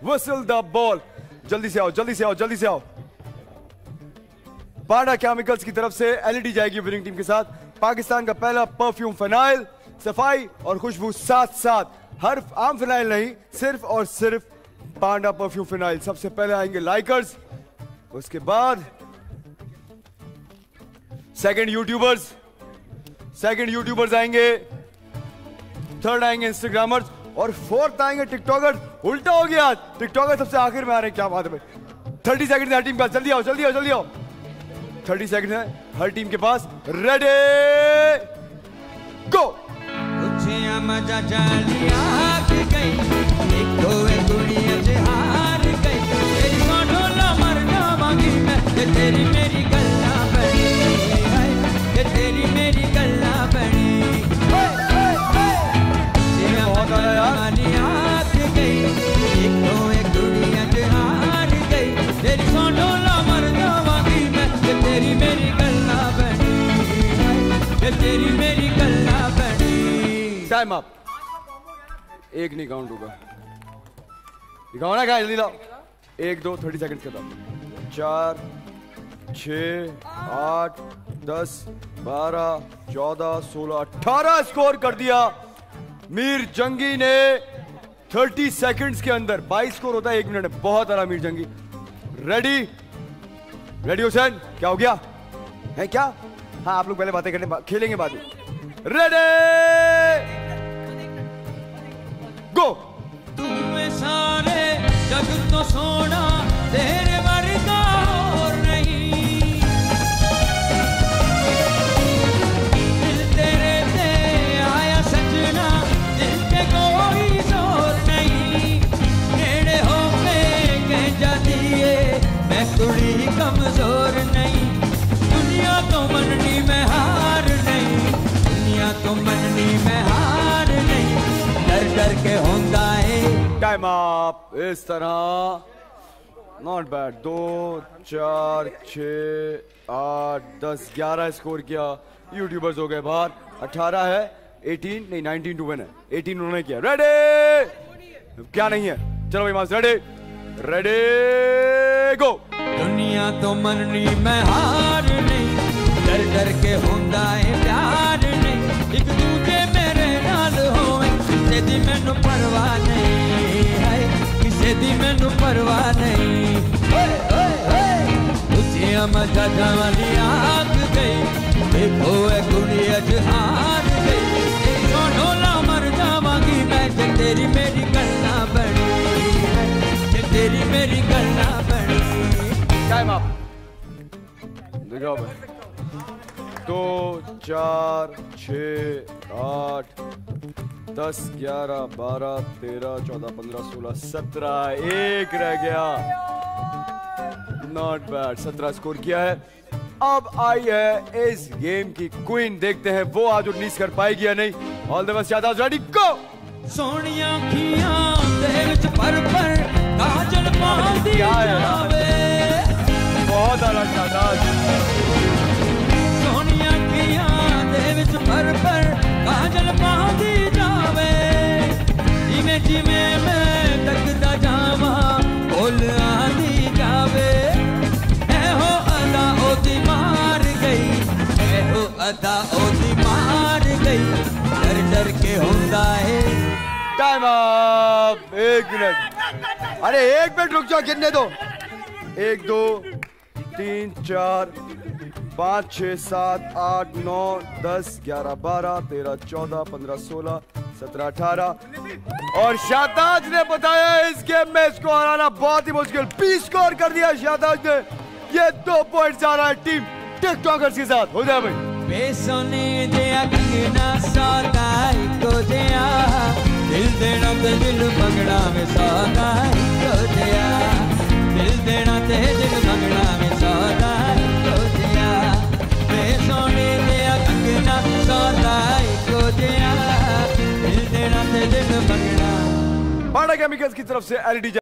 whistle the ball. जल्दी से आओ, जल्दी से आओ, जल्दी से आओ। पांडा केमिकल्स की तरफ से एलईडी जाएगी विनिंग टीम के साथ। पाकिस्तान का पहला परफ्यूम फिनाइल, सफाई और खुशबू साथ साथ। हर आम फिनाइल नहीं, सिर्फ और सिर्फ पांडा परफ्यूम फिनाइल। सबसे पहले आएंगे लाइकर्स, उसके बाद सेकंड यूट्यूबर्स आएंगे, थर्ड आएंगे इंस्टाग्रामर्स और फोर्थ आएंगे टिकटॉकर्स। उल्टा हो गया, टिकटॉकर सबसे आखिर में आ रहे हैं। क्या बात है भाई। 30 सेकंड हर टीम का, जल्दी आओ, जल्दी आओ, जल्दी आओ। 30 सेकंड है हर टीम के पास। रेडी गो। मजा जालिया गई, एक दो गुड़िया हार गई, तेरी ढोला मर जावांगी मैं, तेरी मेरी गल्ला बनी, तेरी मेरी गल्ला बनी। गई, एक दो गुड़िया हार गई, तेरी ढोला मर जावांगी मैं, तेरी मेरी गल्ला बनी, तेरी मेरी गल्ला बनी। Time up. एक नहीं काउंट होगा, दिखाओ ना क्या, जल्दी लाओ। 1 2 30 सेकंड के बाद 4 6 8 10 12 14 16 18 स्कोर कर दिया मीर जंगी ने 30 सेकंड्स के अंदर। 22 स्कोर होता है 1 मिनट में। बहुत आला मीर जंगी। रेडी हुसैन, क्या हो गया है क्या? हाँ आप लोग पहले बातें करने, खेलेंगे बाद में। Ready go. तुम्हें सारे जग तो सोना, तेरे वर्गा और नहीं, दिल तेरे से आया सजना, दिल पे कोई जोर नहीं, नेड़े हो के कह जाती है मैं कुड़ी कमजोर नहीं, दुनिया तो मननी में हार नहीं, दुनिया तो मननी में हार नहीं, डर डर के होंदा है। Time up. इस तरह नॉट बैड। 2 4 6 8 10 11 स्कोर किया। यूट्यूबर्स हो गए बाहर। 18 है, 18 नहीं 19 टू विन है। 18 उन्होंने किया। रेडी क्या नहीं है, चलो भाई मास। रेडी गो। दुनिया तो मननी में हार नहीं, डर डर के होंदा है प्यार नहीं, एक दूजे मेरे नाल होवे, किसे दी मैनू परवाह नहीं है, किसे दी मैनू परवाह नहीं। तुझे मजा वाली आग गई, देखो है कुड़िया हार गई, ढोला मर जावांगी मैं, तेरी मेरी गल्ला बनी, तेरी मेरी गल्ला बनी। Time up. दिखाओ भाई। 2 4 6 8 10 11 12 13 14 15 16 17 एक रह गया। Not bad. 17 स्कोर किया है। अब आई है इस गेम की क्वीन। देखते हैं वो आज 19 कर पाएगी या नहीं। All the best. शाहदाज रेडी गो। सोनिया अखियां दे विच पर काजल पांदी जावे, बहुत आला शाहदाज। सोनिया अखियां दे विच पर काजल पांदी जावे, जिवें जिवें मैं तकदा जावां बोल आंदी जावे, एहो अदा ओदी मार गई, एहो अदा ओदी मार गई, डर डर के होंदा है। Time up. 1 मिनट। अरे 1 मिनट रुक जाओ, गिनने दो। 1 2 3 4 5 6 7 8 9 10 11 12 13 14 15 16 17 18 और शाहदाज ने बताया इस गेम में इसको हराना बहुत ही मुश्किल। 20 स्कोर कर दिया शाहदाज ने। ये 2 पॉइंट आ रहा है टीम टिकटॉकर्स के साथ। हो जाए भाई। बेसोने दिया कंगना सौदा को दिया, दिल देना ते दिल मंगना में सौदा को दिया, दिल देना ते दिल मंगना में सौदा को दिया, बेसोने दिया कंगना सौदा को दिया, दिल देना ते दिल मंगना। पांडा केमिकल्स की तरफ से एलईडी